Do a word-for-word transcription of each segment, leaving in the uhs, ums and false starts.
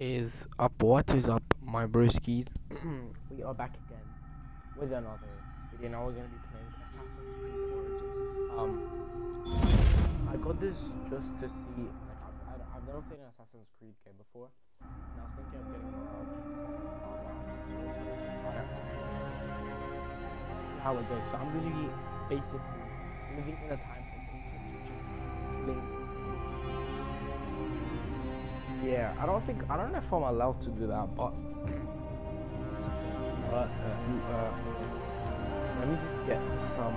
Is up? What is up, my broskies? We are back again with another video. Now we're gonna be playing Assassin's Creed Origins. Um, I got this just to see. Like, I've, I- I've never played an Assassin's Creed game before, and I was thinking of getting Mirage. Um, how it goes. So I'm gonna be basically living in a time it's ancient. Yeah, I don't think I don't know if I'm allowed to do that, but but uh, uh, let me just get some.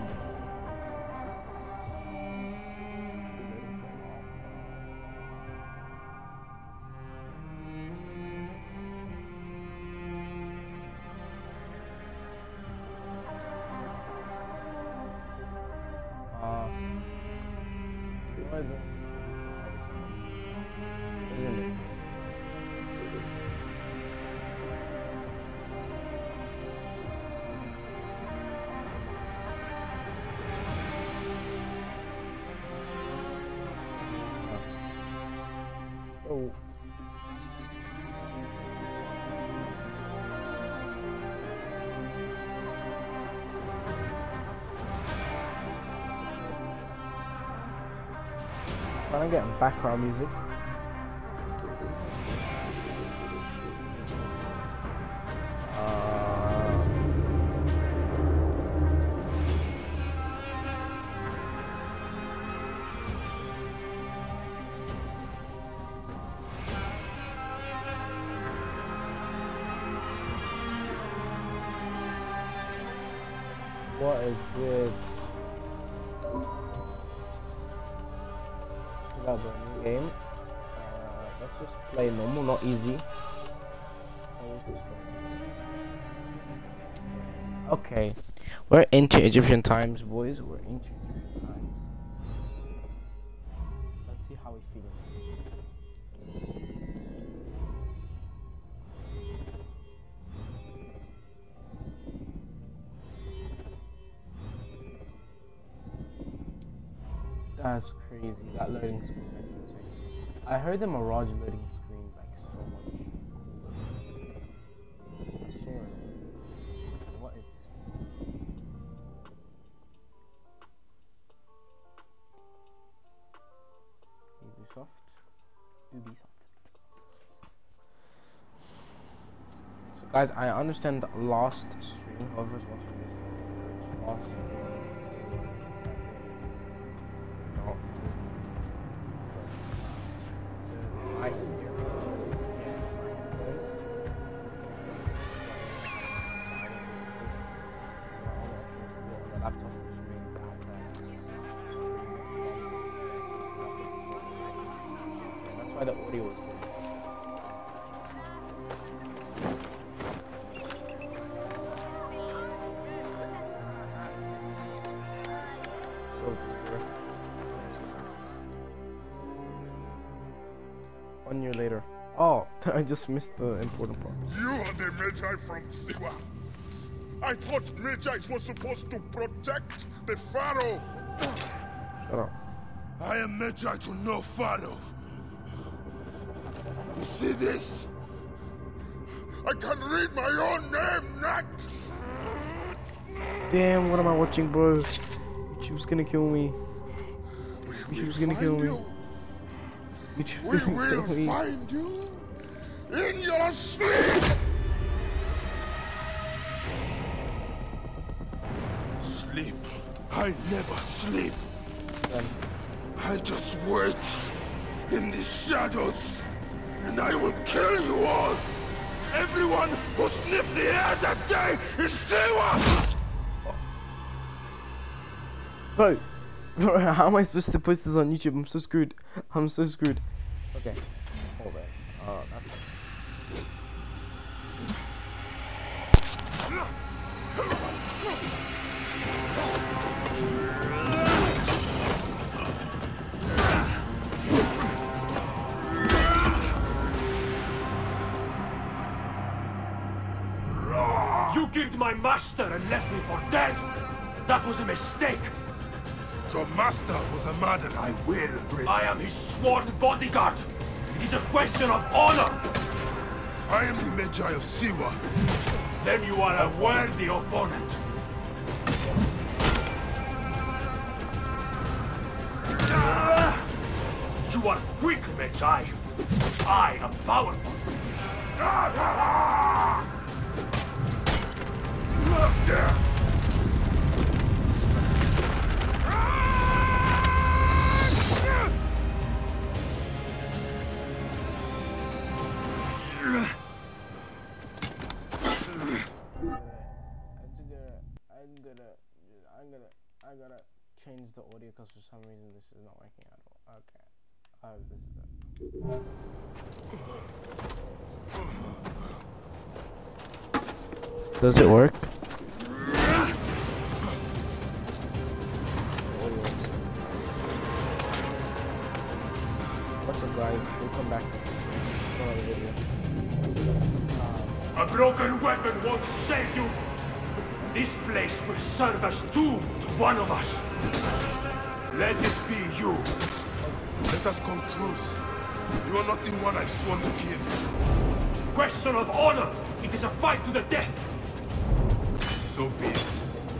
Uh, what is it? Isn't it? Oh. Trying to get background music. What is this? Another new game. Uh, let's just play normal, not easy. Okay, we're into Egyptian times, boys. We're into Egyptian times. Let's see how we feel. That's crazy. That loading screen is actually insane. I heard the Mirage loading screen is like so much cooler. I saw it. What is this? Ubisoft. Ubisoft. So guys, I understand the last stream. Whoever's watching this, last stream. That's why the audio is good. One year later. Oh, I just missed the important part. You are the Magi from Siwa. I thought Magi was supposed to protect the Pharaoh. Shut up. I am Magi to no Pharaoh. You see this? I can read my own name, Nat. Damn, what am I watching, bro? YouTube's gonna kill me. YouTube's gonna kill me. YouTube's We gonna will kill me. find you in your sleep. Sleep. I never sleep. Then, I just wait in the shadows, and I will kill you all. Everyone who sniffed the air that day in Siwa. bro, bro, how am I supposed to post this on YouTube? I'm so screwed. I'm so screwed. Okay, hold on. Uh, that's. You killed my master and left me for dead! That was a mistake! Your master was a murderer. I will bring... I am his sworn bodyguard! It is a question of honor! I am the Medjay of Siwa. Then you are a worthy opponent. You are quick, Medjay. I am powerful. I'm gonna, I'm gonna, I'm gonna change the audio because for some reason this is not working at all. Okay, oh, this is it. Does it work? What's up, guys? We'll come back for another video. A broken weapon won't save you. This place will serve as tomb to one of us. Let it be you. Let us call truce. You are not the one I've sworn to kill. Question of honor. It is a fight to the death. So be it.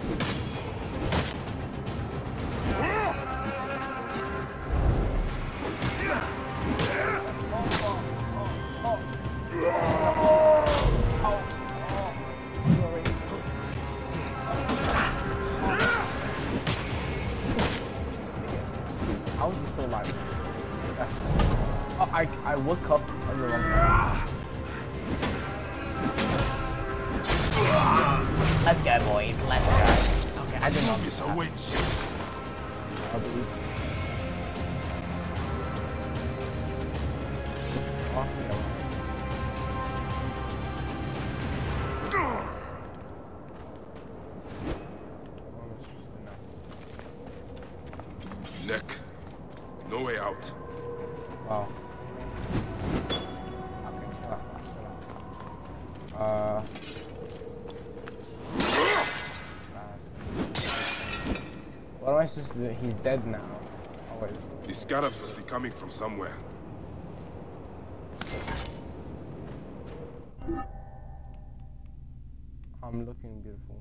How is he still alive? That's... Oh, I, I woke up on the wrong time. Let's go, boys. Let's go. Okay, I did not This awaits you. I believe. Oh, no. Neck. No way out. Wow. Okay, chill out, chill out. Uh... What am I supposed to do? He's dead now. Oh, wait. The scarabs must be coming from somewhere. I'm looking beautiful.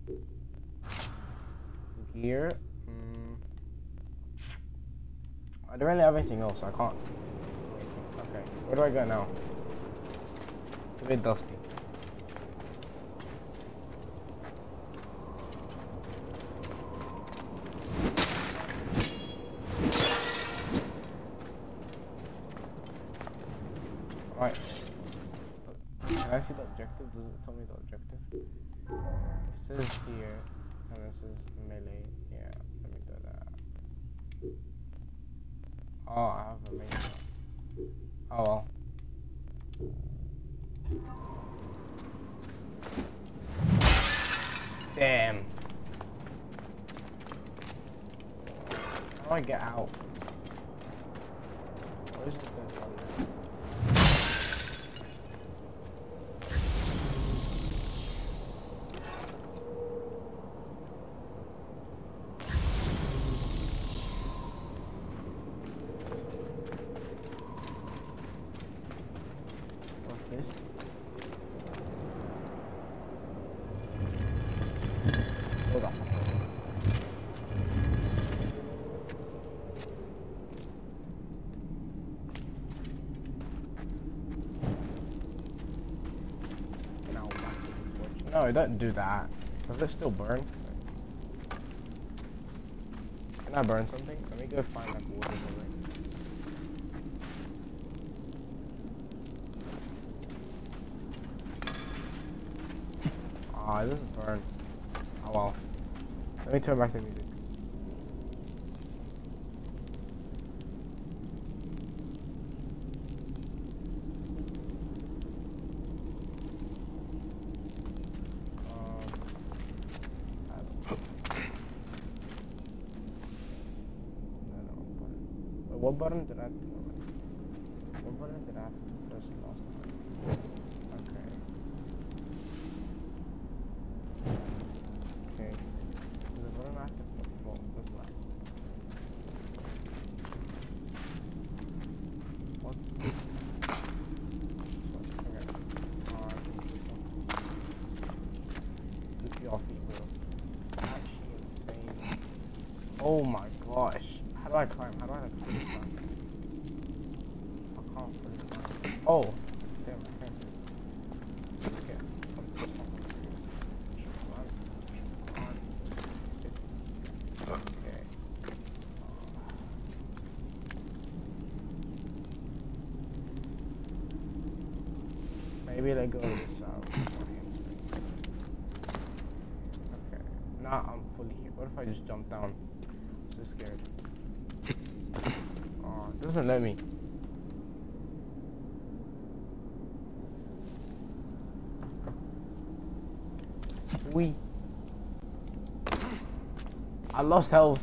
Here. Mm. I don't really have anything else, so I can't. Okay, where do I go now? It's a bit dusty. Right. Can I see the objective? Does it tell me the objective? It says here, and this is melee. Yeah, let me do that. Oh, I have a main. Oh well. Damn. How do I get out? Where's the third one? Hold on. No, don't do that. Does it still burn? Can I burn something? Let me go find like water or something. Ah, it doesn't burn. Oh well. Let me turn back the music. What button did I have to What button did I have to press last time? Okay. Okay. The button I have to press for this one. What? Okay. Oh my gosh. How do I climb? How do I climb? I can't fully climb. Oh. Damn, I can't. Okay. Okay. Maybe let go of this out. Okay. Now I'm fully here. What if I just jump down? I'm so scared. Oh, it doesn't let me. We. I lost health.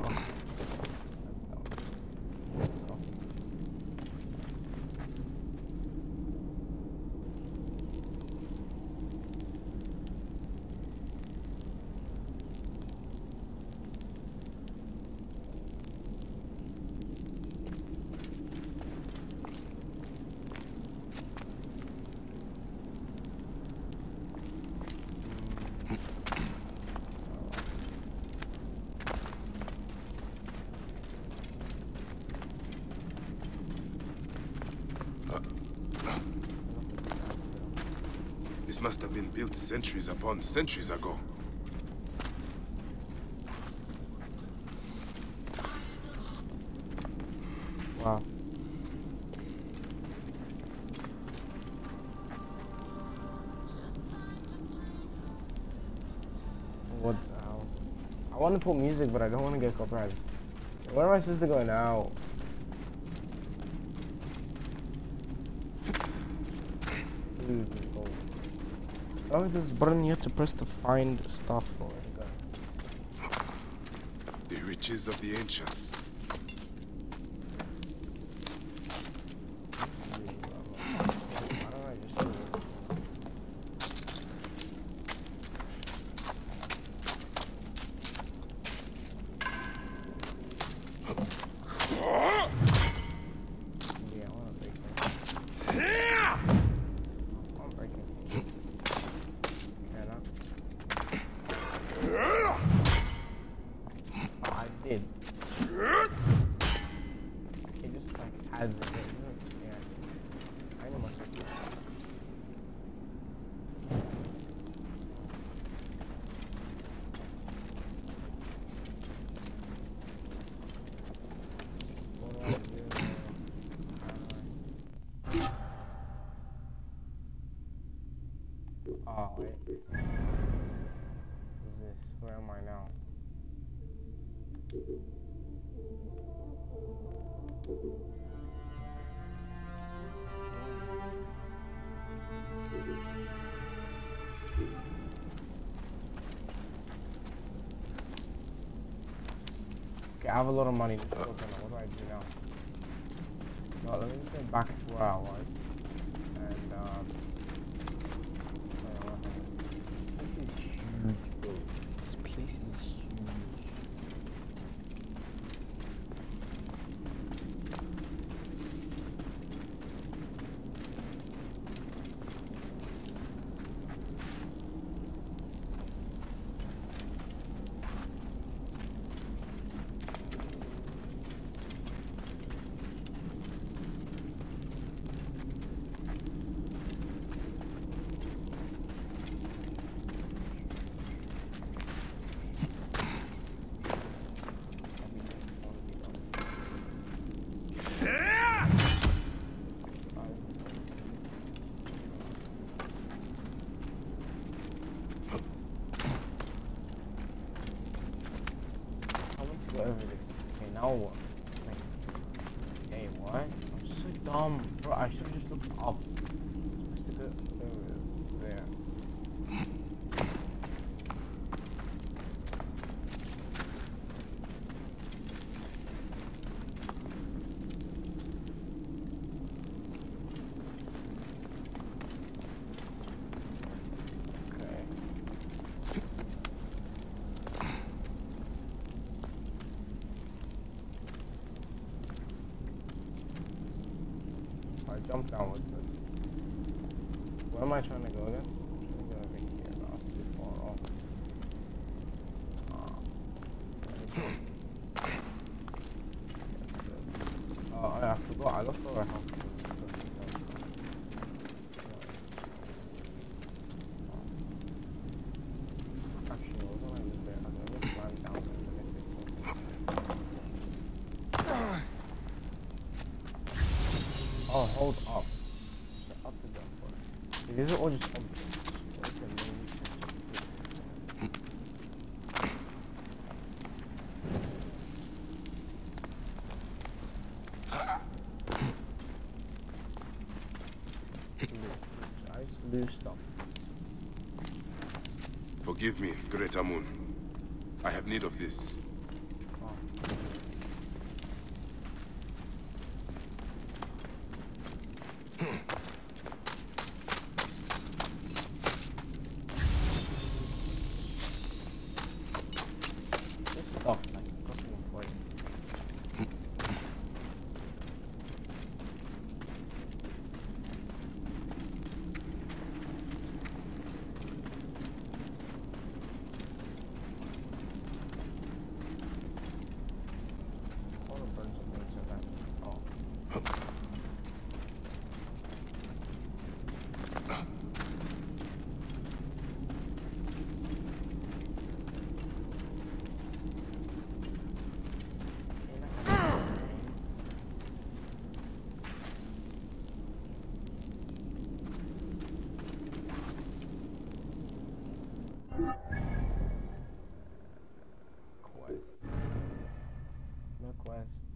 This must have been built centuries upon centuries ago. Wow. What the hell? I want to put music, but I don't want to get copyrighted. Where am I supposed to go now? Dude, go. Oh, this button you have to press to find stuff. Oh, The riches of the ancients. Oh, wait. What is this? Where am I now? Okay, I have a lot of money. What do I do now? Well, let me just get back to where I was. And, um... This place is huge. Everything. Okay, now what? Like, hey, what? I'm so dumb, bro. I should have just looked up. Just to go over there. I jumped downwards. Where am I trying to go again? I'm trying to go over here. No, it's too far off. Up to them for it. These are all just obvious. What's the main Nice loose stuff. Forgive me, Great Amun. I have need of this. Oh. This stuff, like, got some point. Northwest.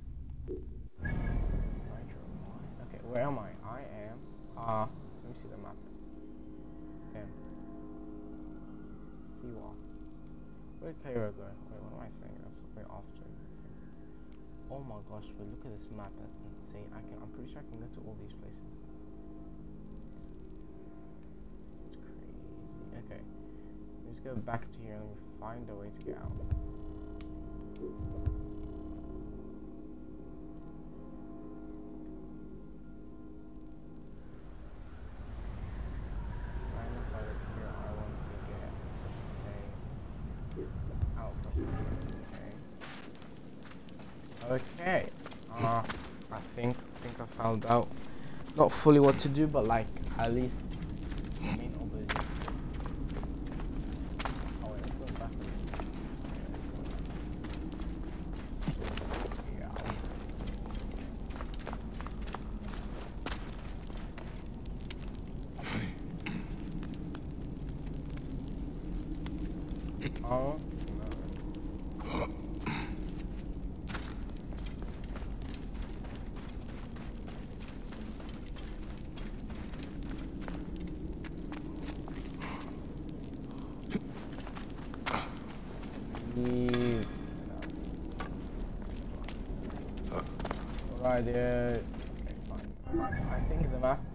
Nitro. Okay, where am I? I am. Uh, let me see the map. Okay. Seawall. Where'd Cairo go? Wait, what am I saying? That's something off doing. Oh my gosh, but look at this map. That's insane. I can. I'm pretty sure I can go to all these places. It's crazy. Okay. Let's go back to here and let me find a way to get out. Okay, uh, I think I think I found out not fully what to do, but like at least main opposition. Oh wait, let's go back. Yeah. Oh. Right there. Okay, fine. I think the map.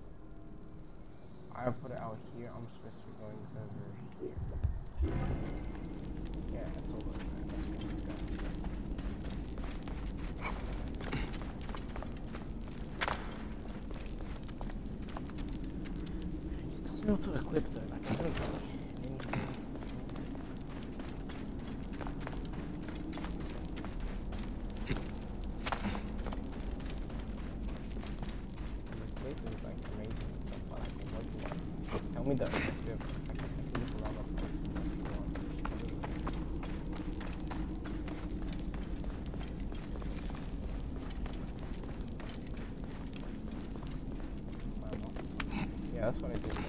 I put it out here. I'm supposed to be going over here. Yeah, it's over there. He just tells me not to equip though. Like I don't know anything. Tell me that. Yeah, that's what I did.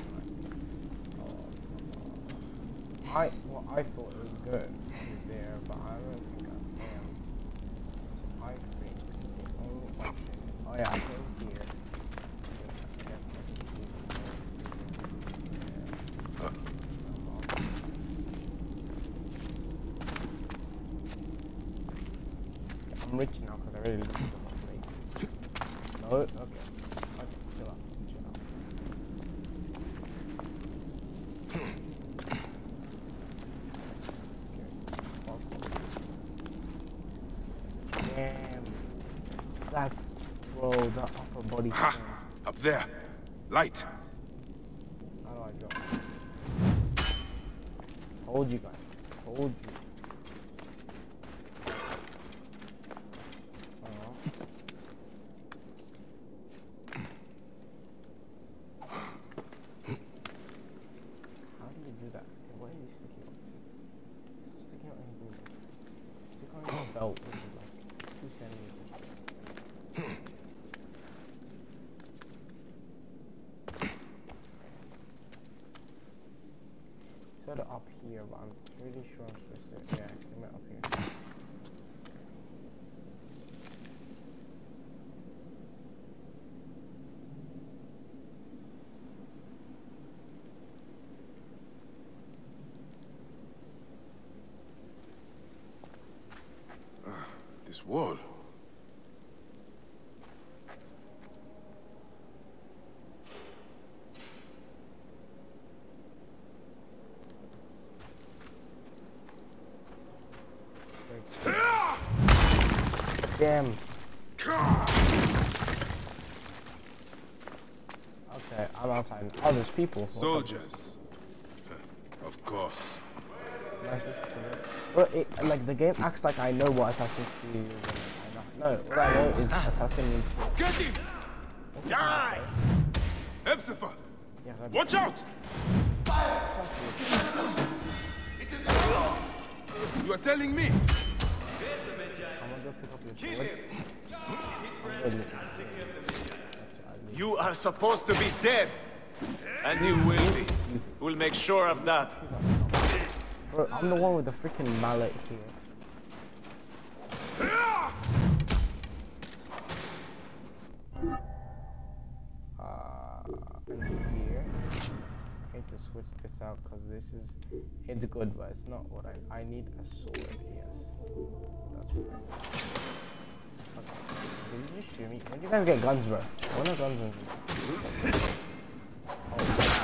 Oh, I well, I thought it was good there, but I don't think I am. I think the only option. Oh yeah, I go here. I'm rich now because I really looked at the place. No? Okay. Okay, chill out. Chill out. Damn. That's, bro, the upper body. Ha! Up there. Light. How do I jump? Told you guys. Told you. Belt, which is like two centimeters. said up here, but I'm really sure I'm supposed to. Yeah, I meant up here. This wall. Damn. Okay, I'm outside. Oh, there's people. Soldiers. Of course. But it, like the game acts like I know what Assassin's Creed is. And I know. No, what I know is Assassin means. Get him! Die! Hepzibah! Yeah, watch out! You are telling me? I'm gonna go pick up your sword. You are supposed to be dead, and you will be. We'll make sure of that. Bro, I'm the one with the freaking mallet here. Uh, and here. I need to switch this out because this is, it's good, but it's not what I, I need a sword, yes. That's what I need. Okay. Did you just shoot me? When did you guys get guns, bro? I want no guns in here. Oh,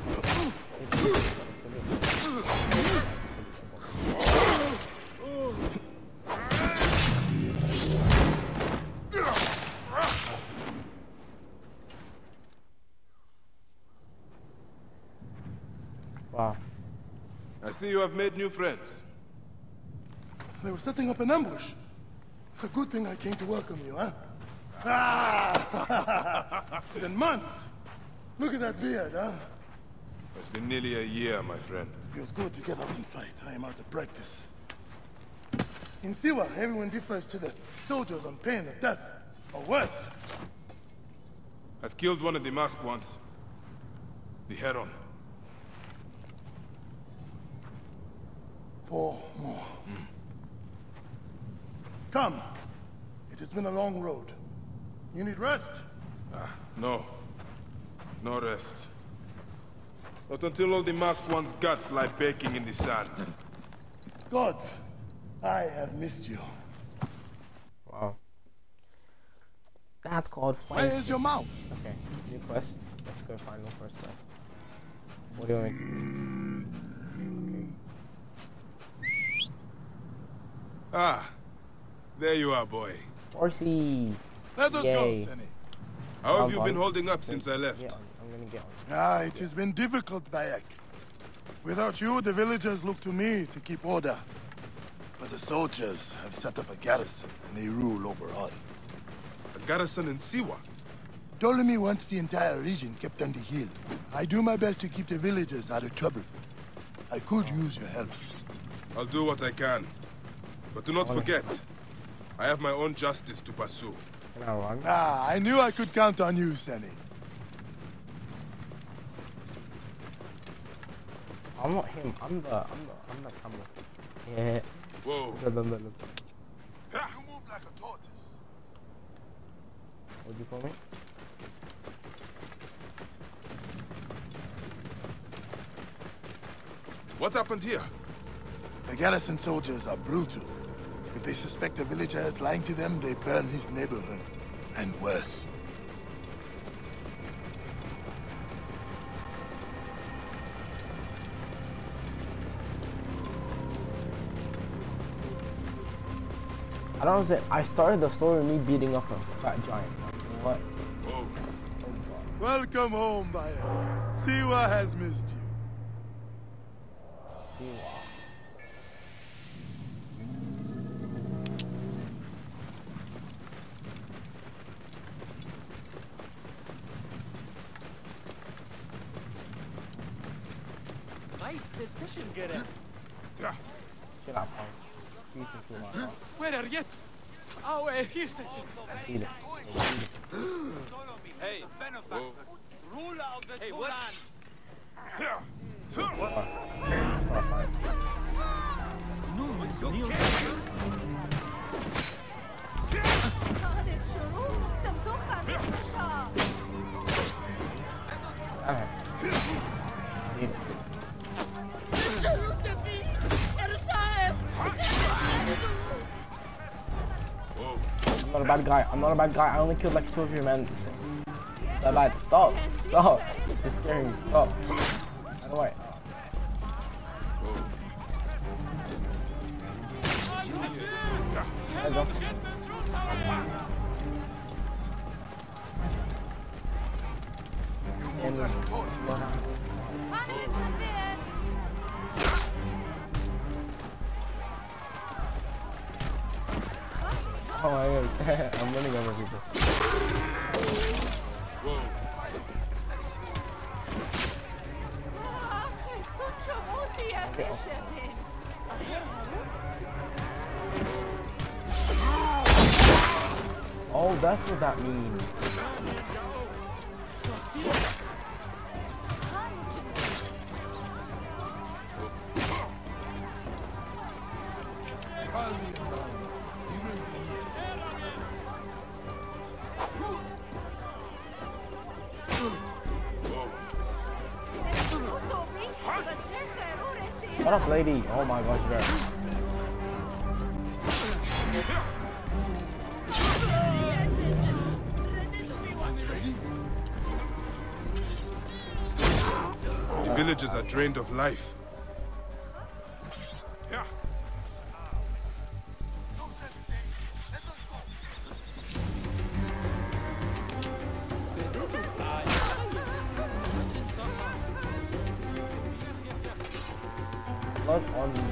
wow. I see you have made new friends. They were setting up an ambush. It's a good thing I came to welcome you, huh? Ah! It's been months. Look at that beard, huh? It's been nearly a year, my friend. Feels good to get out and fight. I am out of practice. In Siwa, everyone defers to the soldiers on pain of death, or worse. I've killed one of the masked ones. The Heron. Four more. Mm. Come. It has been a long road. You need rest? Ah, no. No rest. Not until all the masked one's guts lie baking in the sand. God, I have missed you. Wow. That's called fighting. Where is your mouth? Okay, new quest. Let's go find one first quest. What do you want me to do? Okay. Ah, there you are, boy. Horsey! Let us Yay. go, Senny. How have I'm you on. been holding up since I left? Yeah, I'm gonna get on. Ah, it has been difficult, Bayek. Without you, the villagers look to me to keep order. But the soldiers have set up a garrison, and they rule over all. A garrison in Siwa? Ptolemy wants the entire region kept on the hill. I do my best to keep the villagers out of trouble. I could use your help. I'll do what I can. But do not forget, I have my own justice to pursue. Can I run? Ah, I knew I could count on you, Senny. I'm not him. I'm the. I'm the. I'm the camera. Yeah. Whoa. No, no, no, no. You move like a tortoise. What'd you call me? What happened here? The garrison soldiers are brutal. If they suspect a villager is lying to them, they burn his neighborhood. And worse. I don't know. I started the story with me beating up a fat giant. What? Whoa. Welcome home, Bayek. Siwa has missed you. Nice decision, Gerrit. Chill out, pal. You can feel my heart. Where are you? Oh, uh, here's the Feel it. Hey, benefactor. Ruler of the hey, what? What? Alright. Need it. I'm not a bad guy. I'm not a bad guy. I only killed like two of your men. That bad. Stop. Stop. You're scaring me. Stop. Out of the way. There you go. You move like a tortoise. Oh my god. I'm running over people. Oh, that's what that means. Shut up, lady. Oh my gosh, girl. The villagers are drained of life. Blood on me.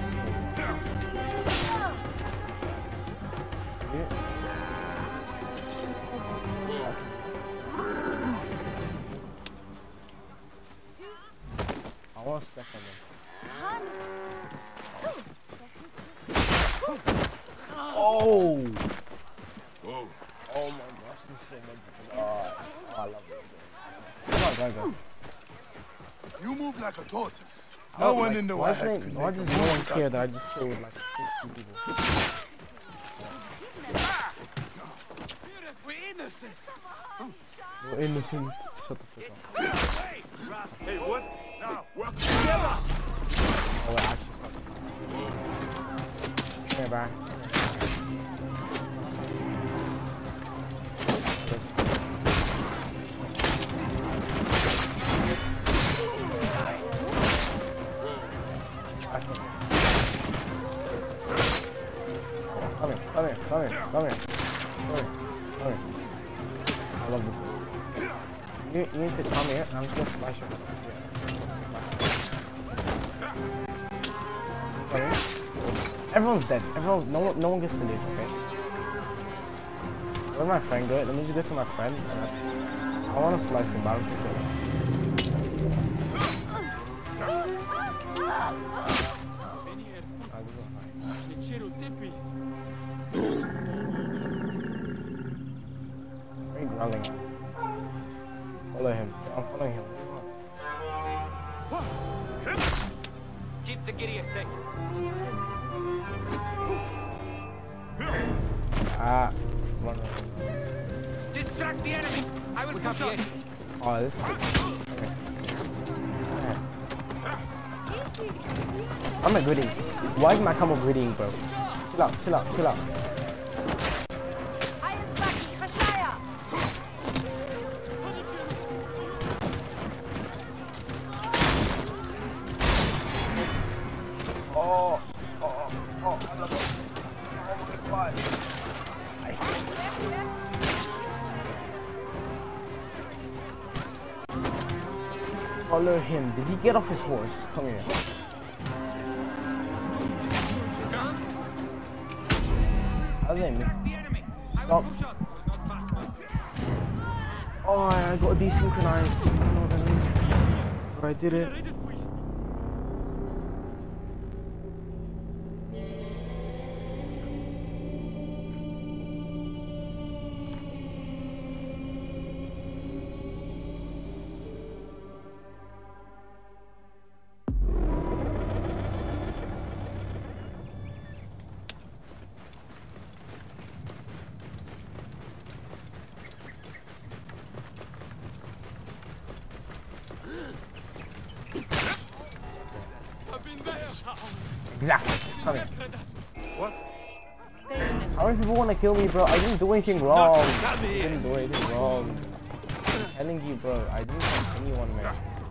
I want to step on them. Oh! Whoa. Oh my gosh, this is so much. Oh, I love it. Come on, go, go. You move like a tortoise. No one like, in the why Wahat does could why make a does no one move care like that I just killed like sixty people? We're innocent. You're innocent. Shut the fuck up. Hey, what? Now, work together! Oh wait, actually stop. Come here, Brian. Come here, come here, come here, come here, come here, come here. I love this. You, you need to come here, and I'm just gonna smash your head. Come here. Everyone's dead. Everyone's no one, no one gets to live. Okay. Where'd my friend go? Let me just go to my friend. And I, I want to slice him, but I don't think so. Where are you growling at? Follow him. I'm following him. Keep the Gideon safe. Ah, one more. Distract the enemy. I will push on. Oh, this is okay. I'm not greeting. Why is my combo greeting, bro? Chill out, chill out, chill out. Oh, oh, oh, oh, I love it. Oh my god. Follow him. Did he get off his horse? Come here. How's it? Stop. Oh, I got desynchronized. I don't know what that means. But I did it. Exactly. Come here. What? How many people want to kill me, bro? I didn't do anything wrong. I didn't do anything wrong. I'm telling you, bro. I didn't kill anyone, man.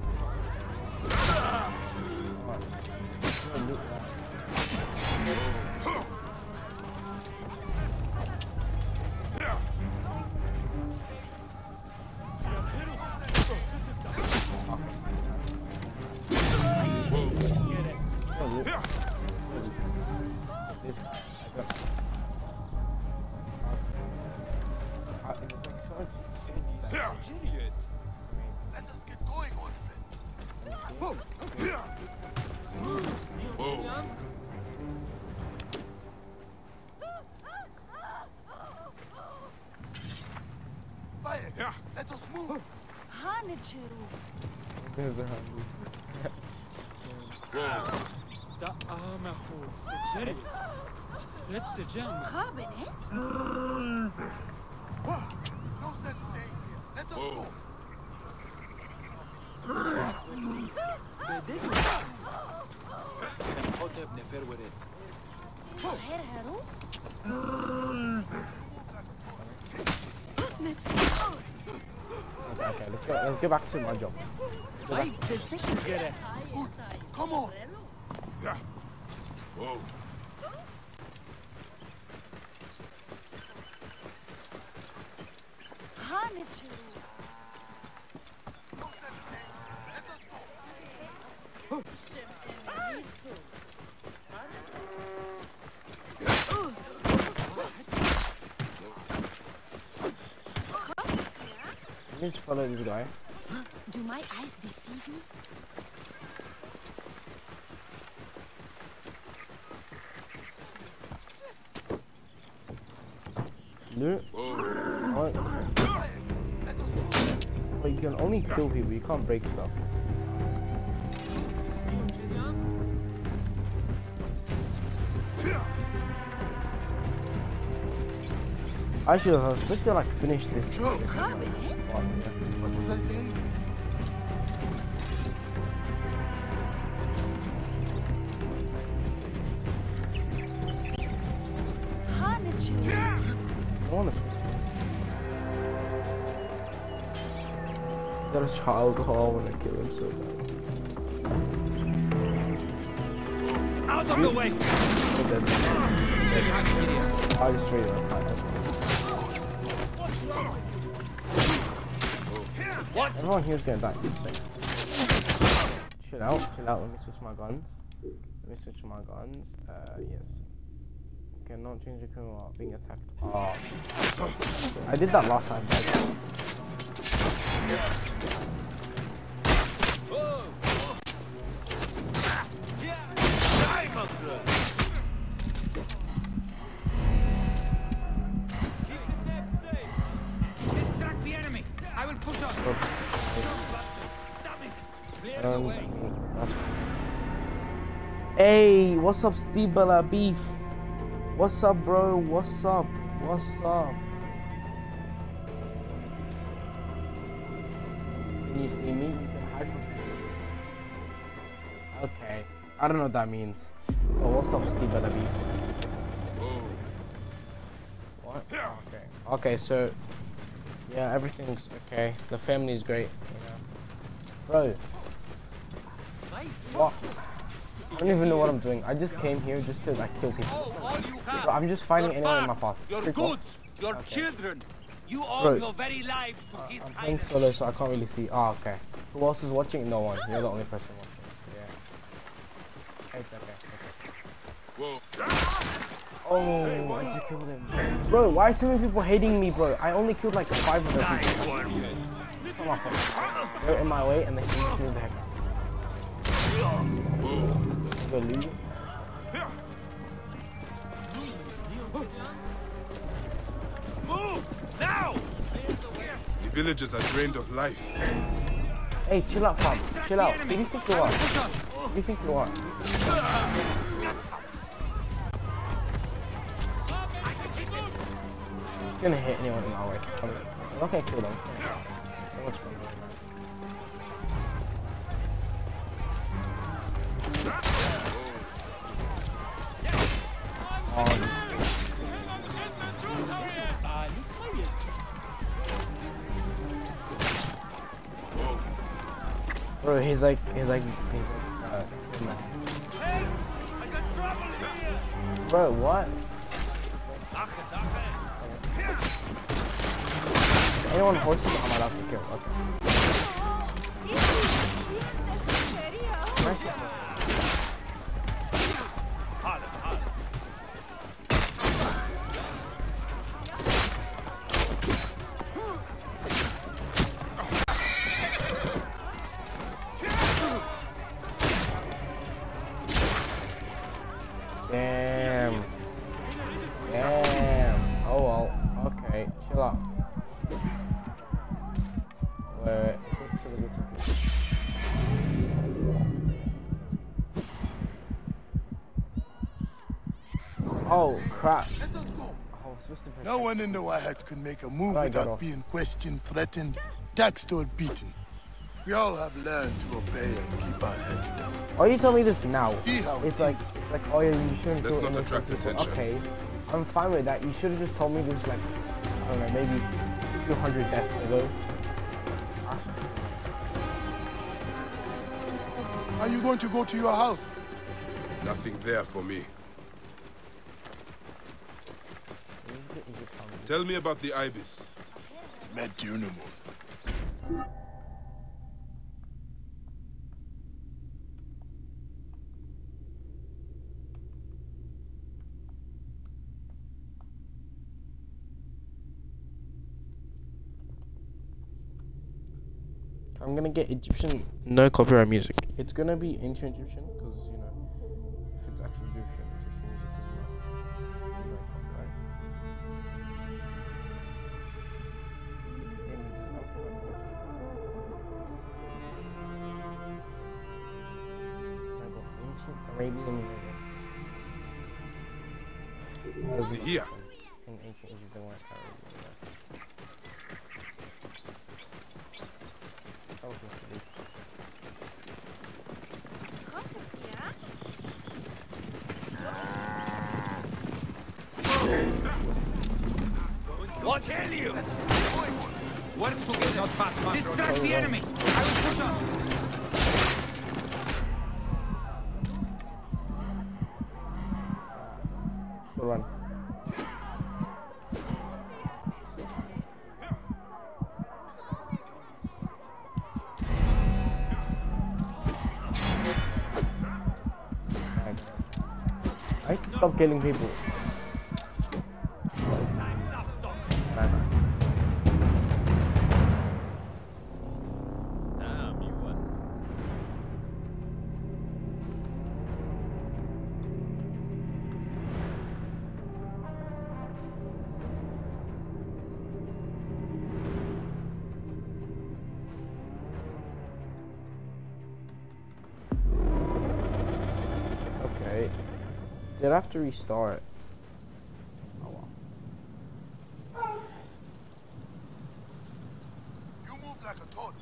Let us move. ده أهم أخوك سجرت. ليش سجن؟ No sense staying here. Let us go. حطب نفر ورد. Okay, let's go. Let's get back to my job. طيب سجرت. Come on. Yeah. Whoa. Let me just follow this guy. Do my eyes deceive me? No. What? But you can only kill people, you can't break stuff. Actually, I was supposed to like finish this. Joe, this one, yeah. what was I saying? Honestly. Got a child call, I want to kill him so bad. Out of the way! I'm dead. I just straight up. What? Everyone here is going to die. Chill out, chill out. Let me switch my guns. Let me switch my guns. Uh, yes. Cannot change the camera while being attacked. Oh. I did that last time, guys. Distract the enemy! I will push up! Um, hey, what's up, Steve Bella Beef? What's up, bro? What's up? What's up? Can you see me? You can hide from me. Okay. I don't know what that means. But what's up, Steve Bella Beef? What? Okay. Okay, so yeah, everything's okay. The family's great, you know. Bro. What? I don't even know what I'm doing. I just came here just to like kill people. Bro, I'm just fighting anyone in my path. Your Freak goods, off. your Okay. children. You owe Bro. your very life to his I'm playing highness. solo, so I can't really see. Oh, okay. Who else is watching? No one. You're the only person watching. Yeah. It's okay. Whoa. Oh, I just killed him. Bro, why are so many people hating me, bro? I only killed like five of them. Come on, they're in my way and they can just move the heck out. Go leave. Move now! The villagers are drained of life. Hey, chill out, fam. Chill out. Who do you think you are? Who do you think you are? I'm gonna hit anyone in my way. I'm not gonna kill them. So much fun. Bro, he's like, he's like, he's like, uh, Hey! I got trouble here! bro, what? Anyone horses? I'm allowed to kill. Okay. Nice. Damn. Damn. Oh well. Okay. Chill out. Wait, wait. This is too good. Oh crap. Let us go. I was supposed to press No one in the Wahat could make a move Right, get without off. being questioned, threatened, taxed, or beaten. We all have learned to obey and keep our heads down. Oh, you tell me this now. See how it It's like, is. like, oh yeah, you shouldn't Let's kill not innocent attract people. attention. Okay, I'm fine with that. You should have just told me this, like, I don't know, maybe two hundred deaths ago. Are you going to go to your house? Nothing there for me. Tell me about the Ibis. Met Dunamun. I'm gonna get Egyptian, no copyright music. It's gonna be ancient Egyptian, because, you know, if it's actually Egyptian, Egyptian music is not, no copyright. Ancient Arabian music. Is he here? In ancient Egypt, they weren't Arabian. That was yesterday. What tell you? Work together, not pass my Distract the enemy! I will push on! Let's go run. I need to stop killing people. Time's up, Doc. Damn, you won. Okay. Did I have to restart? Oh well. You move like a tortoise.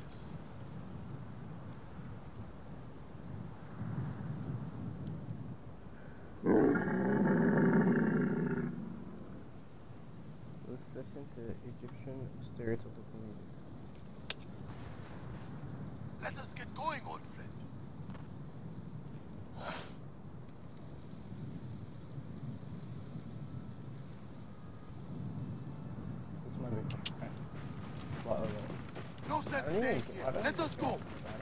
Let's listen to Egyptian stereotypical music. Let us get going, old friend. This might be okay. What other? No sense I don't staying even- here. I don't Let us go.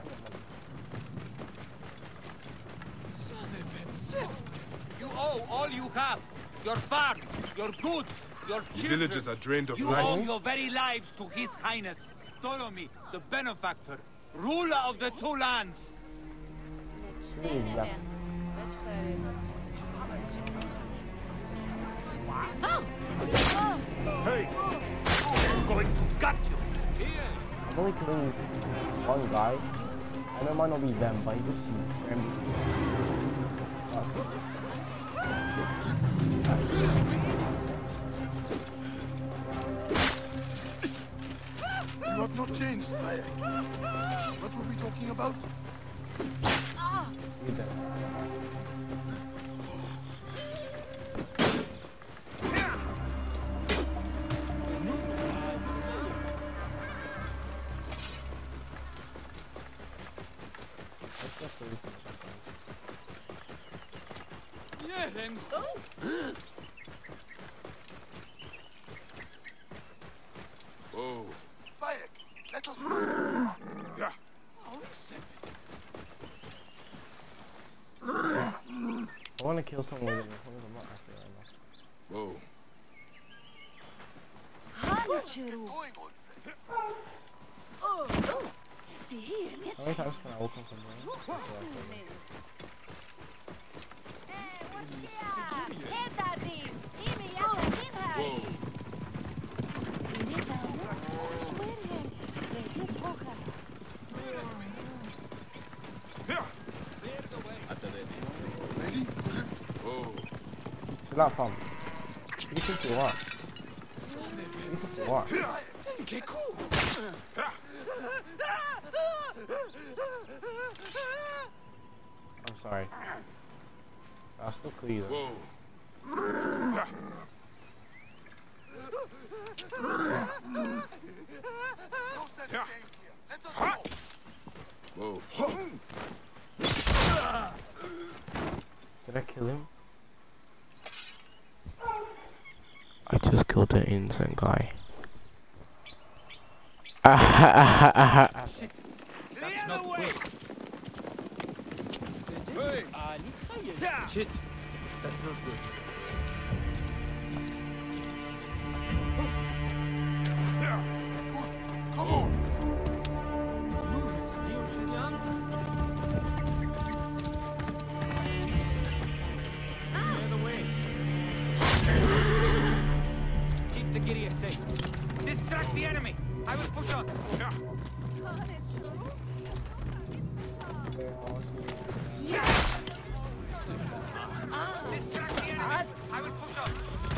You owe all you have. Your farms, your goods, your The children. villages are drained of You life. owe your very lives to His Highness, Ptolemy, the benefactor, ruler of the two lands. Yeah. Hey, I'm going to gut you. I'm only killing one guy. I know it might not be them, but he just seems friendly. You have not changed, Bayek. What were we talking about? You them. Just so we can check on. Yeah, then. Oh. Bayek, let us move. Yeah. I want to kill someone with it. I'm not happy right now. Whoa. Hanicheru. Oh, oh. The here, How many times can I open somewhere? Whoa. Ready? Whoa. It's not fun. You think you are. You think you are. I'm sorry. I'll still kill you though. Whoa. No sense staying here. Let us go. Whoa. Did I kill him? I just killed an innocent guy. Shit. That's not way. Hey. Shit. That's not good. Come on. Keep the Gideon safe. Distract the enemy. I will push on. Distract the enemy. I will push on.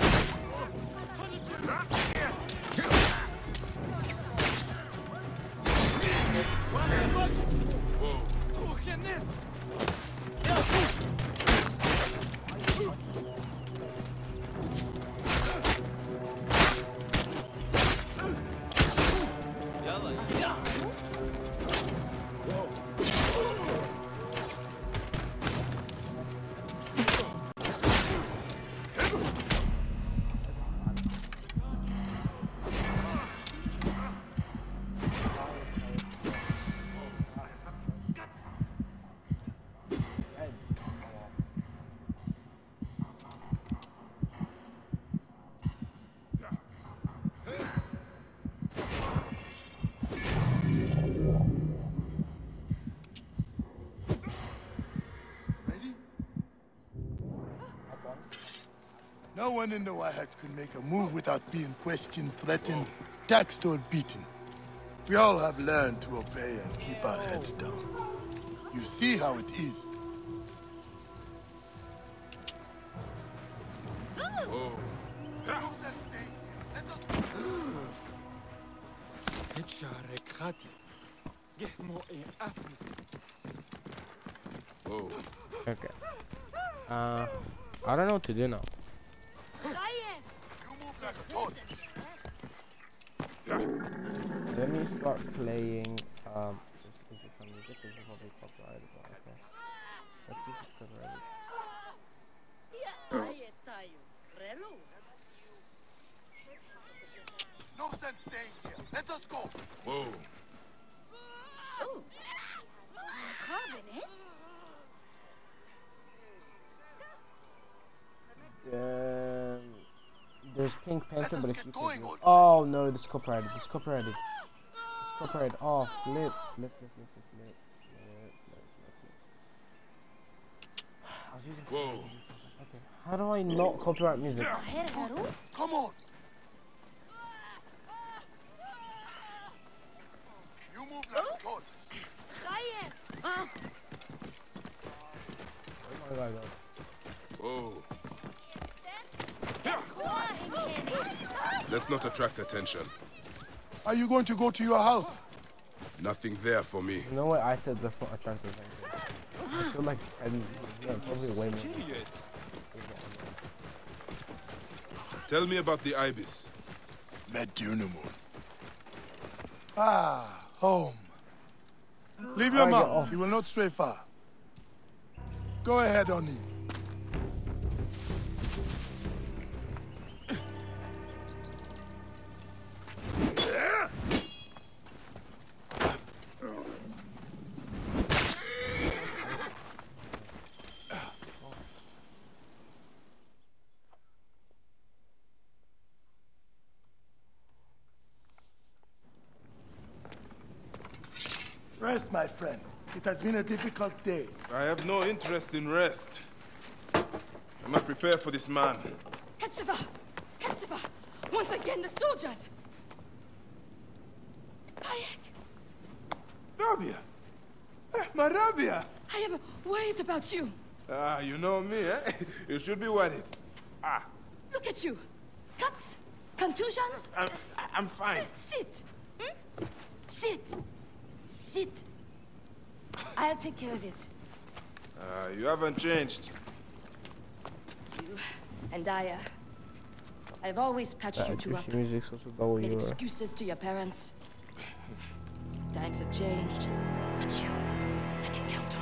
No one in the Wahat could make a move without being questioned, threatened, taxed, or beaten. We all have learned to obey and keep our heads down. You see how it is. Whoa. Whoa. Okay. Uh, I don't know what to do now. You move like a tortoise. Let me start playing. Um, this is some music. This is probably copyrighted, but okay. Let's see if it's copyrighted. No sense staying here. Let us go. Whoa. Um, there's Pink Panther, us but if get you going, can... old Oh no, this is copyrighted. This is copyrighted. This is copyrighted. Oh, flip, flip, flip, flip, flip, flip, flip, flip, flip. I was using. Whoa. Okay. How do I not copyright music? Come on. You move like a tortoise. Oh my god. Whoa. Let's not attract attention. Are you going to go to your house? Nothing there for me. You know what I said? That's not attractive. I feel like I'm yeah, probably way more. Tell me about the Ibis. Medunamun. Ah, home. Leave your I get mount. off. He will not stray far. Go ahead, Oni. Rest, my friend. It has been a difficult day. I have no interest in rest. I must prepare for this man. Hepzibah! Hepzibah! Once again, the soldiers! Bayek! Rabia! Eh, my Rabia! I have worried about you. Ah, you know me, eh? You should be worried. Ah, Look at you. Cuts? Contusions? I'm, I'm fine. Sit. Hmm? Sit. Sit. I'll take care of it. Uh, you haven't changed. You and I, uh, I've always patched you two up. Music also double Made you. excuses to your parents. Times have changed, but you, I can count on.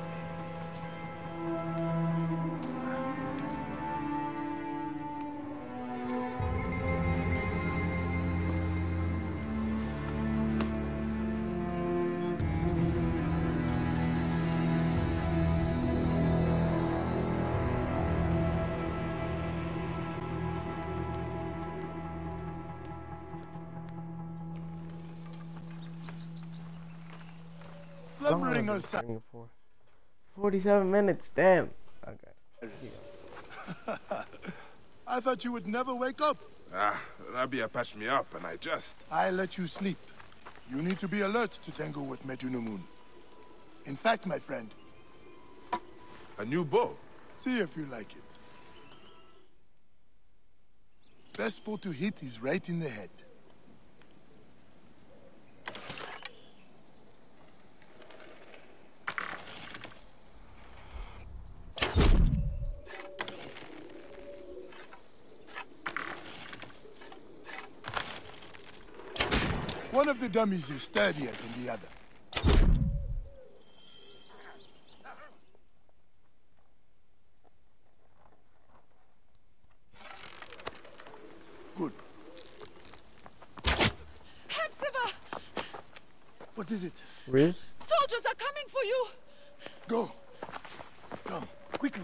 Slumbering or Bring it for forty-seven minutes, damn. Okay. I thought you would never wake up. Ah, Rabia patched me up and I just... I let you sleep. You need to be alert to tangle with Medunamun. In fact, my friend, A new bow. see if you like it. Best bow to hit is right in the head. One of the dummies is sturdier than the other. Good. Hepzibah! What is it? Riz? Soldiers are coming for you! Go. Come, quickly.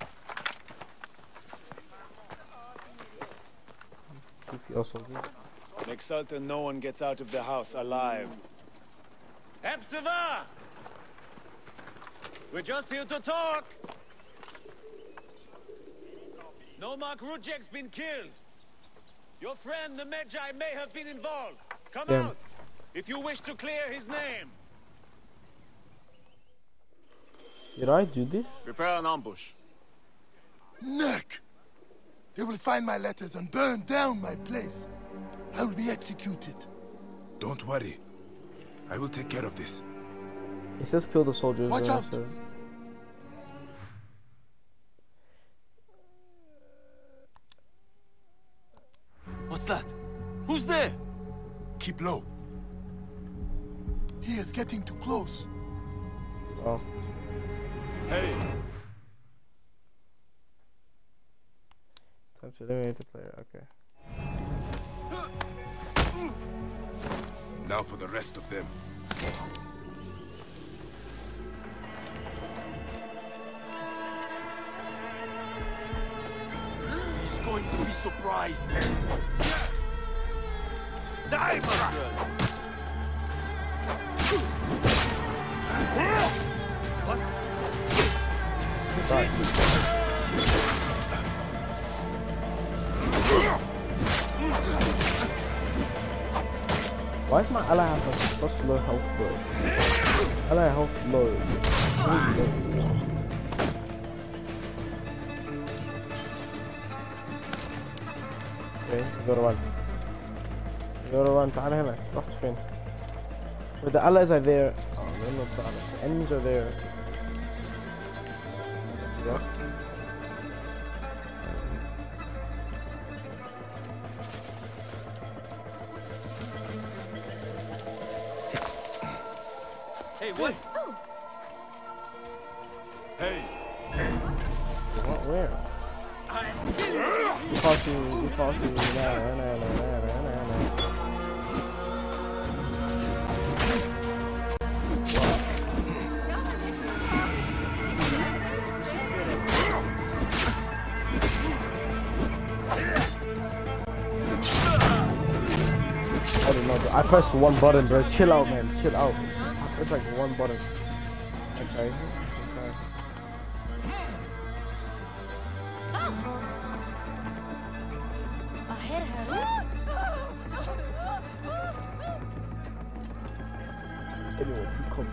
Keep your soldiers. Make certain no one gets out of the house alive. Hepzibah! We're just here to talk. Nomarch Rudjek's been killed. Your friend, the Medjay, may have been involved. Come Yeah. out, if you wish to clear his name. Did I do this? Prepare an ambush. Neck! They will find my letters and burn down my place. I will be executed. Don't worry. I will take care of this. It says kill the soldiers. Watch then it out. says- What's that? Who's there? Keep low. He is getting too close. Oh. Hey! Time to eliminate the player. Okay. Now for the rest of them. He's going to be surprised. Die, brother! Why does my ally have like, such low health, bro? Ally health low. Really low. Okay, you gotta run. You gotta run. تعال هنا. رحت فين? But the allies are there. Oh, they're not the allies. The enemies are there. Yeah. Hey, what? Hey! What? Where? Default to, default to, nah, nah, nah, nah, nah, nah, nah. I don't know, bro. I pressed one button, bro. Chill out, man. Chill out. I pressed like one button. Okay. Okay. Ahead, Harry. Anyway, he comes.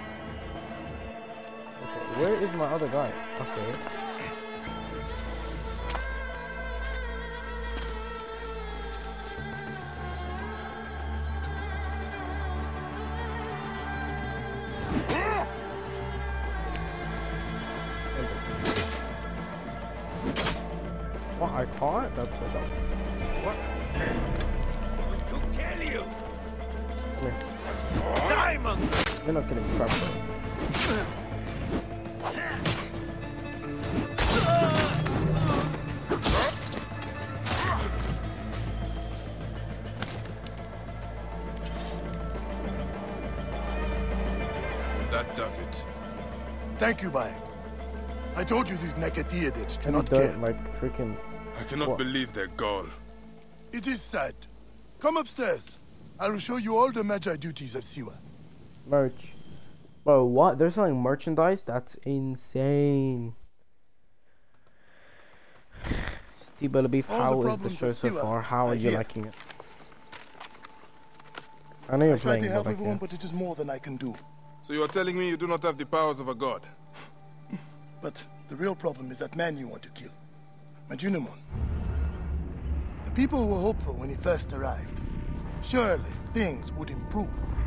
Okay, where is my other guy? Okay. What, I caught? That's a dumb. What? To kill you! Come here. Diamond! You're not getting crap, bro. That does it. Thank you, Bayek. I told you these Nekatiadids do And not he does, care. like, freaking... I cannot What? believe their gall. It is sad. Come upstairs. I will show you all the Magi duties of Siwa. Merch. Bro, what? They're selling merchandise? That's insane. Steve Bellabeef, All the how is the problems show of so Siwa, far? How I are you hear. liking it? I know you're I try playing, to help but I everyone, can't. but it is more than I can do. So you are telling me you do not have the powers of a god? But the real problem is that man you want to kill. Majunimon. The people were hopeful when he first arrived. Surely, things would improve.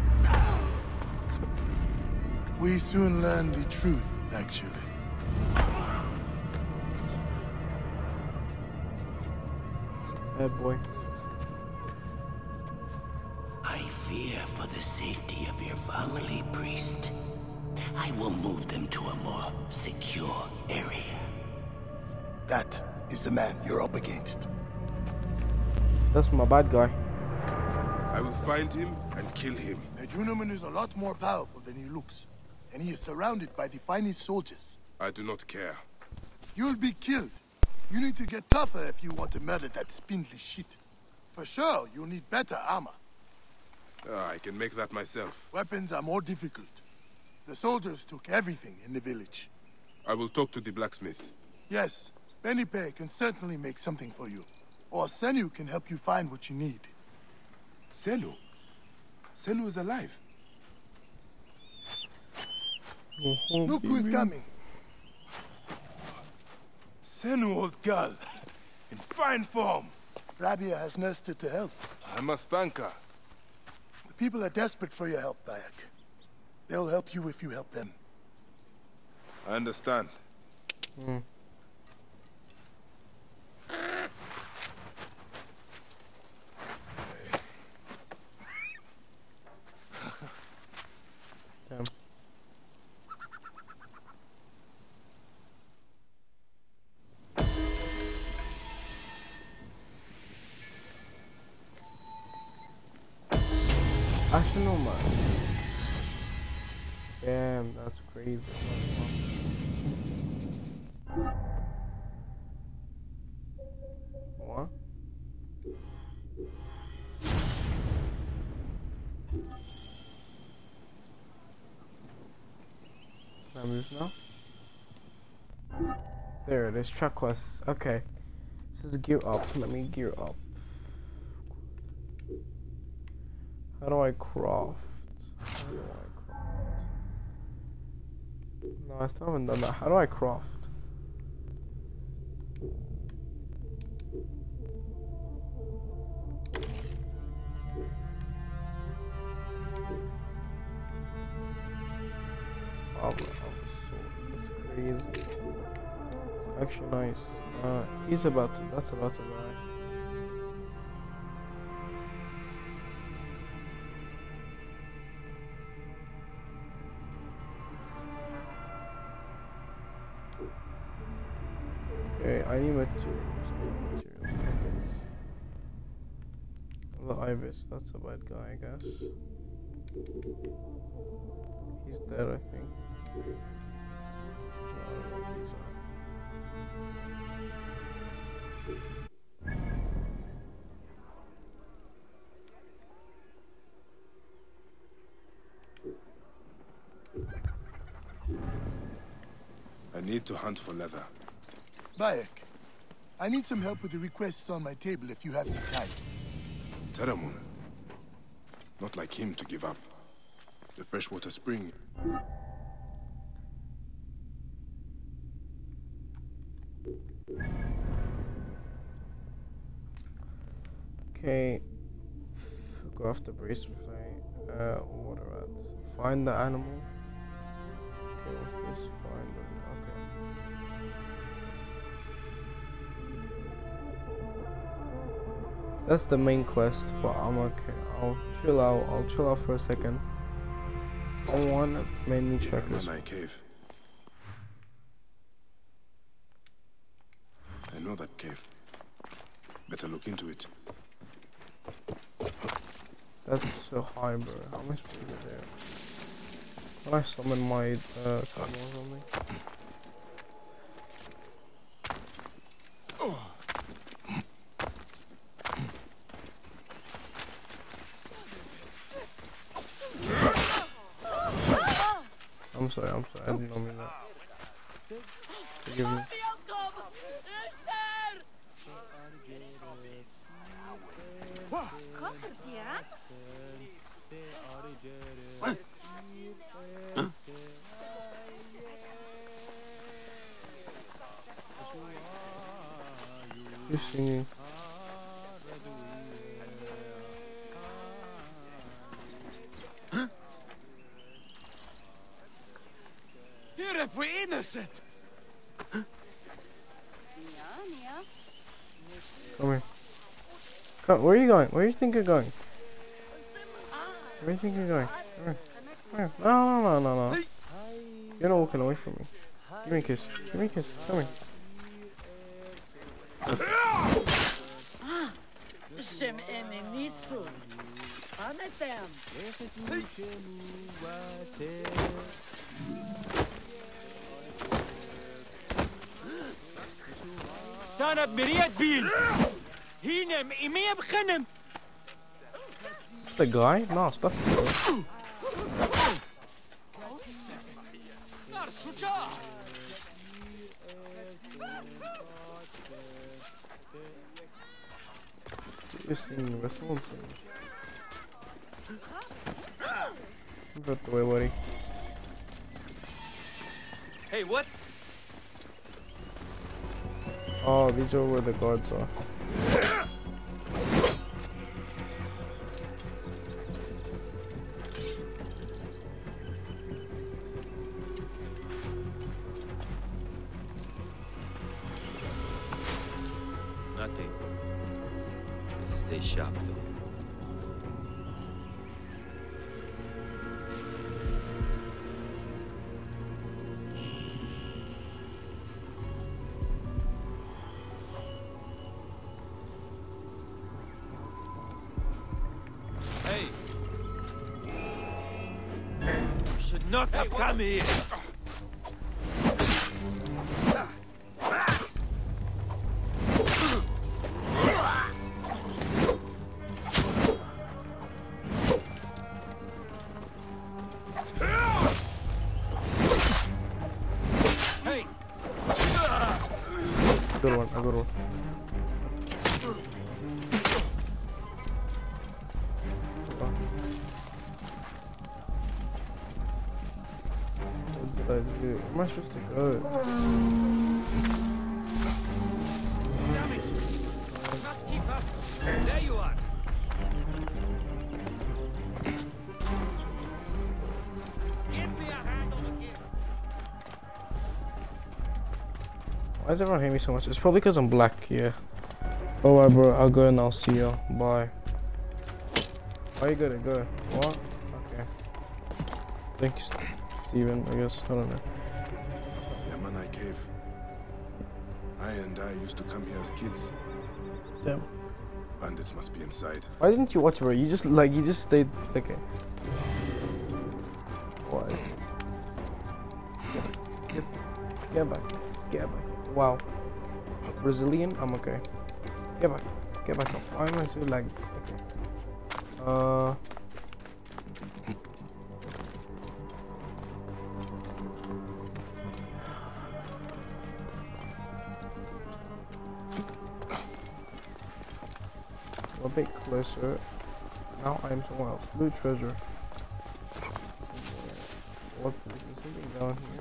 We soon learned the truth, actually. Bad boy. I fear for the safety of your family, priest. I will move them to a more secure area. That is the man you're up against. That's my bad guy. I will find him and kill him. Majunimon is a lot more powerful than he looks. And he is surrounded by the finest soldiers. I do not care. You'll be killed. You need to get tougher if you want to murder that spindly shit. For sure, you'll need better armor. Ah, I can make that myself. Weapons are more difficult. The soldiers took everything in the village. I will talk to the blacksmith. Yes, Benipe can certainly make something for you. Or Senu can help you find what you need. Senu? Senu is alive. Look who is coming. Senu, old girl. In fine form. Rabia has nursed her to health. I must thank her. The people are desperate for your help, Bayek. They'll help you if you help them. I understand. Mm. Damn. Asinoma. Damn, that's crazy. What? Can I move now? There it is, truck quest. Okay. This is gear up. Let me gear up. How do I craft? How do I craft? No, I still haven't done that. How do I craft? Oh, that's crazy. It's actually nice. Uh, he's about to, that's about to die. Okay, I need materials. Materials. The Ibis, that's a bad guy, I guess. He's dead, I think. No, I don't think so. I need to hunt for leather. Bayek, I need some help with the requests on my table if you have the time. Teramun. Not like him to give up. The freshwater spring. Okay. Go after bracelet. Uh, water rats. Find the animal. Okay, what's this? Find the. Okay. That's the main quest, but I'm okay. I'll chill out. I'll chill out for a second. I want to mainly check this. Manai cave. I know that cave. Better look into it. That's so high, bro. How am I supposed to get there? Can I summon my uh, camera or something? I'm sorry, I'm sorry, I didn't know me that. Forgive me. Who's singing? We're innocent. Come here. Come, where are you going? Where do you think you're going? Where do you think you're going? Come here. Come here. No, no, no, no, no. You're not walking away from me. Give me a kiss. Give me a kiss. Come here. Shem eni nisu. Anetem. Sana بريد بيل. هينم إمية بخنم. The guy? No, stop. You're singing, but someone's singing. Move out the way, buddy. Hey, what? Oh, these are where the guards are. Nothing. Stay sharp, though. Hey! You should not have come here! Good one, a good one. What did I do? Where am I supposed to go? Damn it! I must keep up! There you are! Give me a hand over here! Why does everyone hate me so much? It's probably because I'm black, yeah. Alright, bro, I'll go and I'll see you. Bye. Why you gotta go? What? Okay. Thank you, Steven, I guess. I don't know. Yamanai cave. I and I used to come here as kids. Damn. Bandits must be inside. Why didn't you watch, bro? You just like you just stayed okay. What? Get, get back. Get back. Wow. Brazilian? I'm okay. Get back. Get back up. Why am I so lagged? Okay. Uh. A bit closer. Now I am somewhere else. Blue treasure. What? Is there something down here?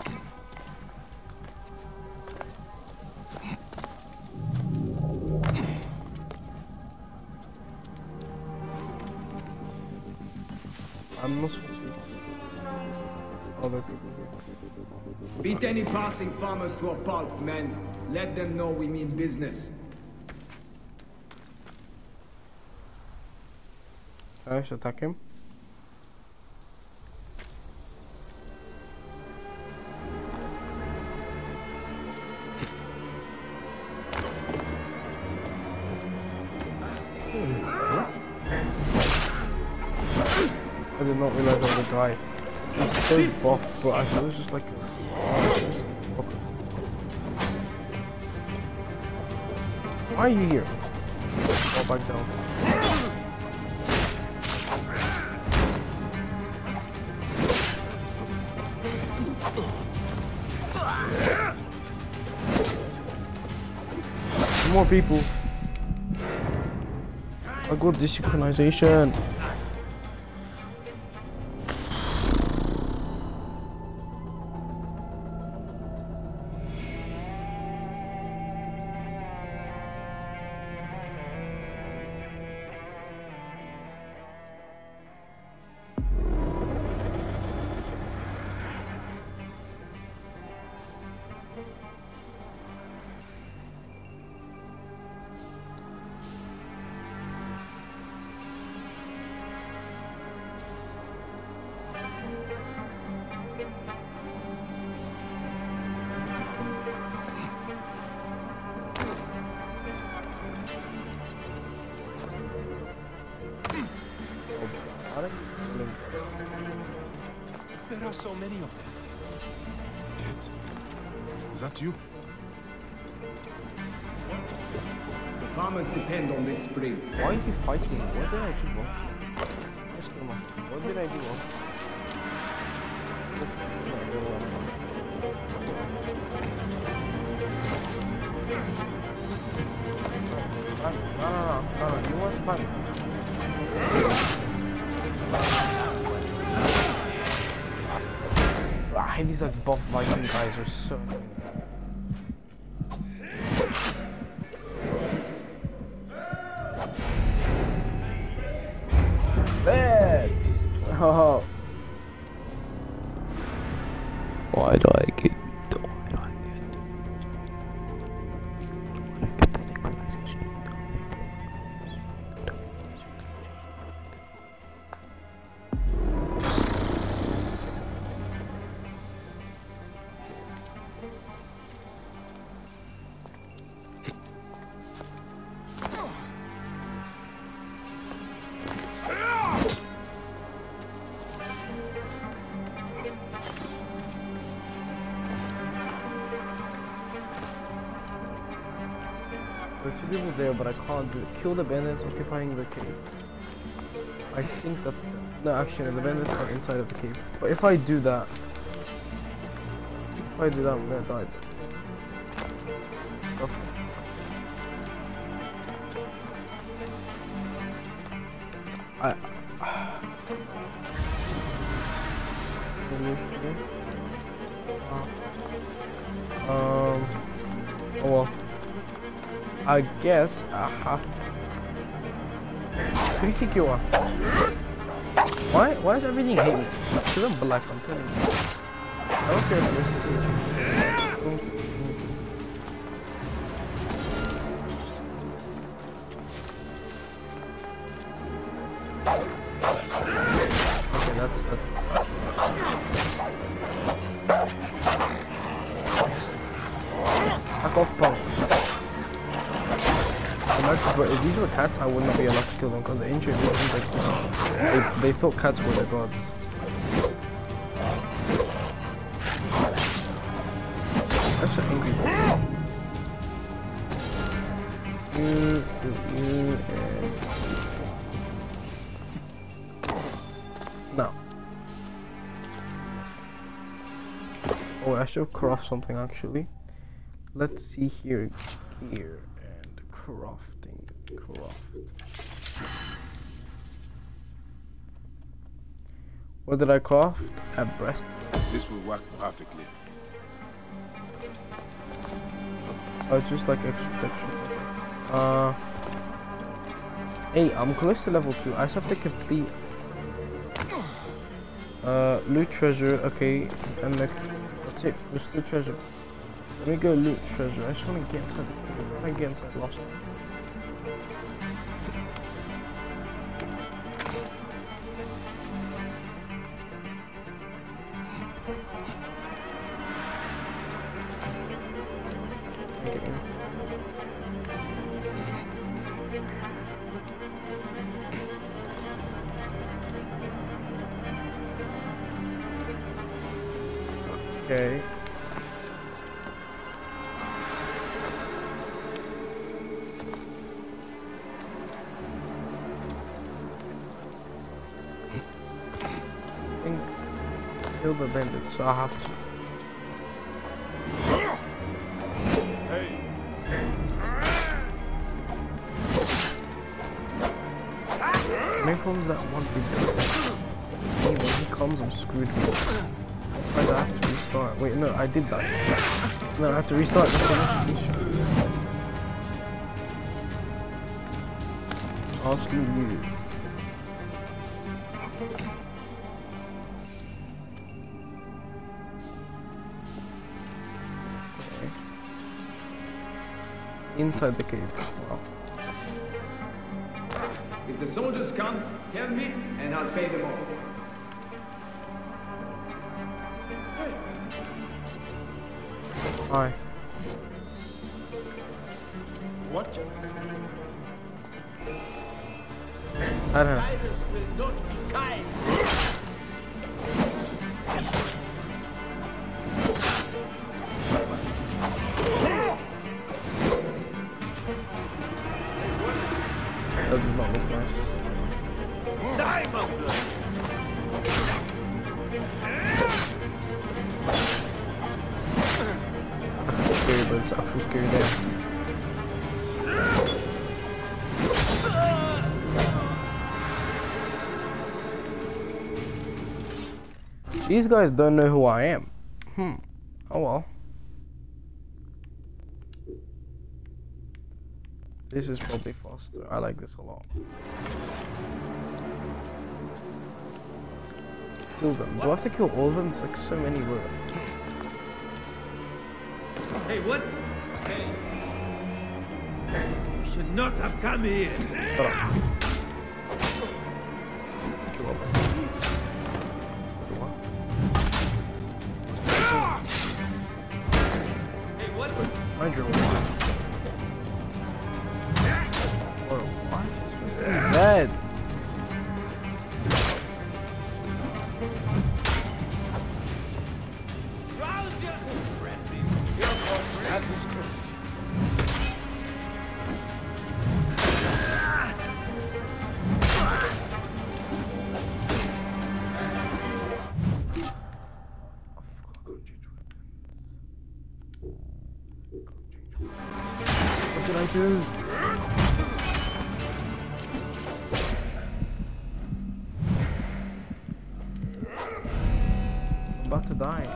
I'm not supposed to. Other people here. Beat any passing farmers to a pulp, men. Let them know we mean business. I should attack him. I did not realize I was a guy. He's so buff, but I thought it was just like a... Why are you here? Fall back down. More people. I got desynchronization. There are so many of them. Kit, is that you? The farmers depend on this spring. Why are you fighting? What did I do wrong? Just come on. What did I do wrong? No, no, no, no, no, you want to fight. Ah, these like buff Viking guys are so annoying. Bad! Oh. Why do I get... Why do I get... There are two people there, but I can't do it. Kill the bandits occupying the cave. I think that's... No, actually, the bandits are inside of the cave. But if I do that... If I do that, I'm gonna die. Okay. I... Um... Oh well. I guess I have to. Who do you think you are? Why? Why does everything hate me? Because I'm black, I'm telling you. I don't care if this is. Okay, that's that's. I got punk. But if these were cats, I would not be allowed to kill them because the ancient Egyptians, like, they, they thought cats were their gods. That's an angry boy. You, you, you, and... No. Oh, I should craft something actually. Let's see here, here, and crafting, craft. What did I craft? A breast. This will work perfectly. Oh, it's just like extra protection. Uh, hey, I'm close to level two. I just have to complete. Uh, loot treasure. Okay, and the, that's it. Just loot treasure. Let me go loot treasure. I just want to get inside. I want to get inside Lost. Okay. I think kill the bandits, so I have to. Hey. Here comes that one big guy. Hey, when he comes, I'm screwed. I have to restart. Wait, no, I did that. No, I have to restart. I'll screw you. Okay. Inside the cave. Wow. If the soldiers come, tell me, and I'll pay them off. Hi. What? I don't know. Cyrus will not be kind. That does not look nice. Diamond blood. Scary, but it's actually scary there. These guys don't know who I am. Hmm. Oh well. This is probably faster. I like this a lot. Kill them. Do I have to kill all of them? It's like so many words. Hey, what? Hey. You should not have come here. Shut up. Kill them. Hey, what? Mind your own. Or what? He's dead. Rouse your impressive. Your that was close. What did I do? I'm about to die.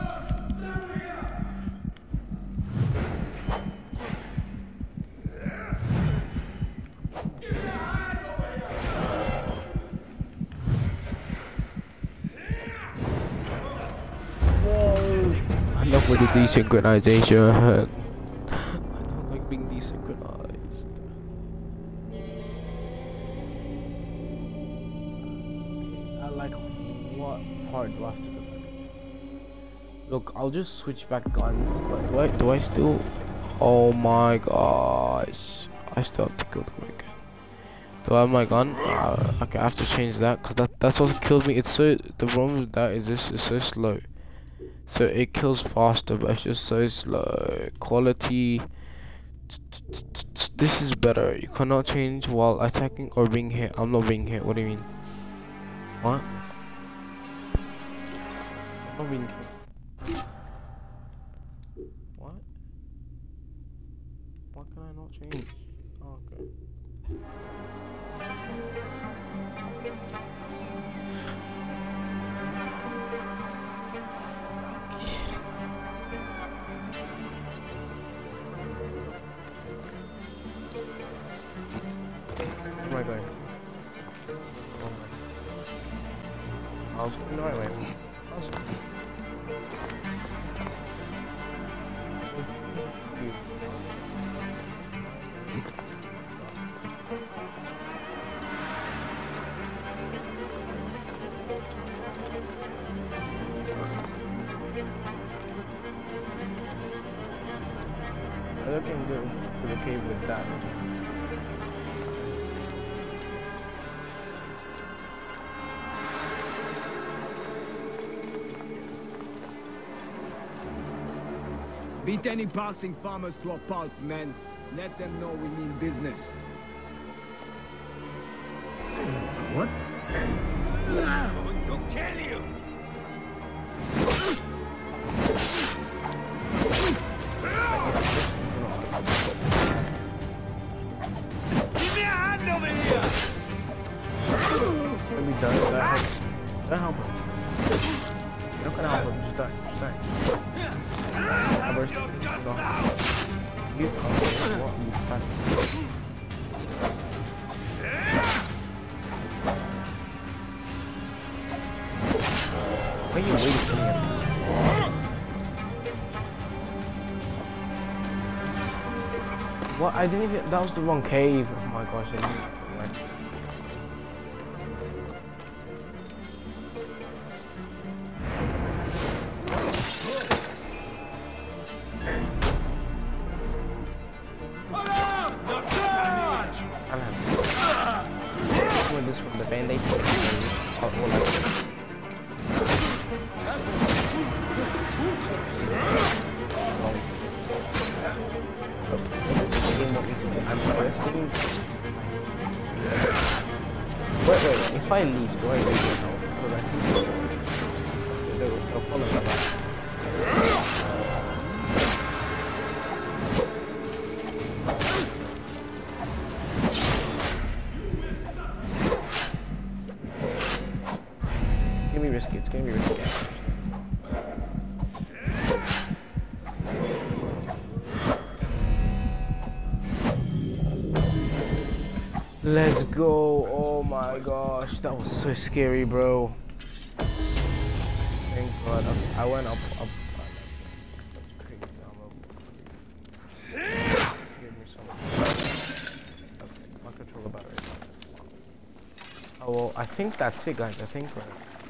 Whoa! I love when the desynchronization. I don't like being desynchronized. I like what part do I have to go back? Look, I'll just switch back guns, but do I do I still? Oh my gosh! I still have to kill them again. Do I have my gun? Uh, okay, I have to change that because that that's what killed me. It's so the problem with that is this is so slow. So it kills faster, but it's just so slow. Quality. This is better. You cannot change while attacking or being hit. I'm not being hit. What do you mean? What? I'm not being hit. What? Why can I not change? Oh, okay. Where am I going? Oh my. I was going the right way. Awesome. I can go to the cave with that. Beat any passing farmers to a pulp, men. Let them know we mean business. What? I'm going to kill you! Give me a hand over here! Let me die. Don't help him. Don't help him. You're not gonna help him. Just die. Just die. I burst you. You come here. What? You fat. Why are you waiting for me? What? I didn't even. That was the wrong cave. Oh my gosh. I didn't even, this from the band-aid or, or like wait, wait, if I leave, do I leave it now? They'll, they'll follow me back. It's gonna be risky, it's gonna be risky. Let's go. Oh my gosh, that was so scary, bro. Thank God. I went up, up. My controller battery. Oh well, I think that's it, guys. I think right.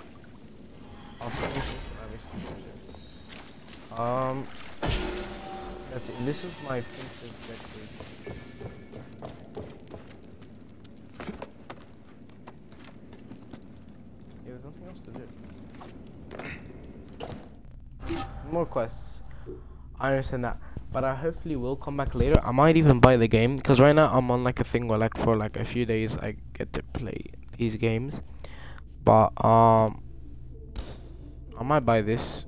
Um, that's it. This is my fifth objective. Yeah, there's nothing else to do. More quests. I understand that, but I hopefully will come back later. I might even buy the game because right now I'm on like a thing where like for like a few days I get to play these games, but um, I might buy this.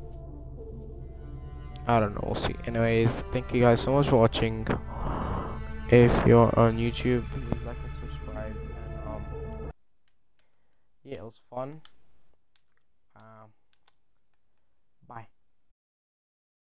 I don't know, we'll see. Anyways, thank you guys so much for watching. If you're on YouTube, please like and subscribe. And um, yeah, it was fun. Um, bye.